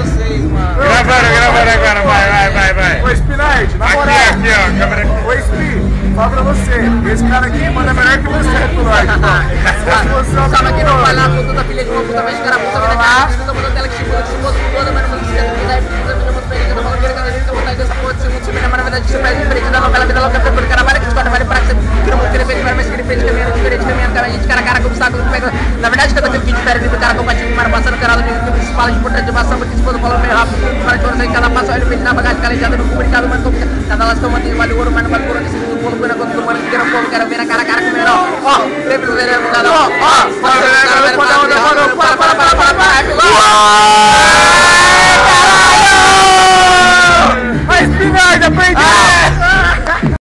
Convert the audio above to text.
vocês, mano. Gravando agora, vai. Ô, Spinard, na moral. Aqui, ó, câmera. Ô, Spi, fala pra você. Esse cara aqui manda melhor que você pro norte, mano. Se você é Sabe que não vai lá, puta da filha de uma puta, vai de cara, puta, vai na cara, puta, manda dela que chegou, toda, mas não me esquece, puta, aí, puta, me chama super, que eu tô falando que ele cada vez que eu vou estar dessa porra, se muito subir, na verdade, isso faz diferente da novela, vida louca, procura, cara, vale que escolhe, vale pra que você queira muito querer ver, mas que ele fez caminhando diferente, cara, a gente cara a cara, como saco, como pega. Na verdade, cada vez que difere do cara combativo, mas passando caralho de se fala de importante de maçã, porque se for falando meio rápido, para de você em cada passo, olha o peito na bagagem, calejada no comunicado, mas como cada laço toma tem vale ouro, mas não vale ouro, nesse mundo, bolo, quando todo mundo queira povo, quero ver na cara a cara, com menor, ó, sempre no verão, Vai, Spinard, aprendi!